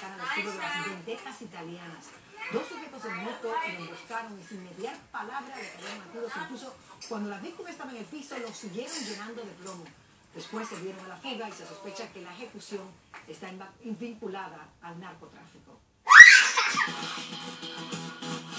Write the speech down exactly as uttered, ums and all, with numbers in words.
cercana al estilo de las vendetas italianas. Dos sujetos en moto lo emboscaron y sin mediar palabra le cayeron a tiros. Incluso cuando la víctima estaba en el piso, lo siguieron llenando de plomo. Después se dieron a la fuga y se sospecha que la ejecución está vinculada al narcotráfico.